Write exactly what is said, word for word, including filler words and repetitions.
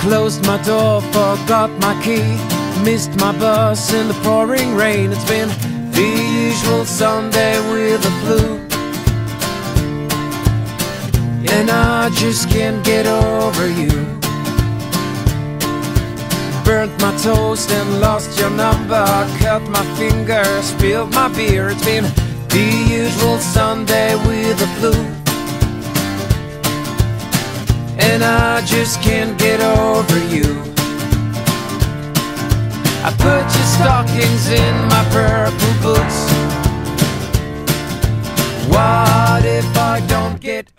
Closed my door, forgot my key, missed my bus in the pouring rain. It's been the usual Sunday with the flu, and I just can't get over you. Burnt my toast and lost your number, cut my finger, spilled my beer. It's been the usual Sunday with the flu, and I just can't get over you. I put your stockings in my purple boots. What if I don't get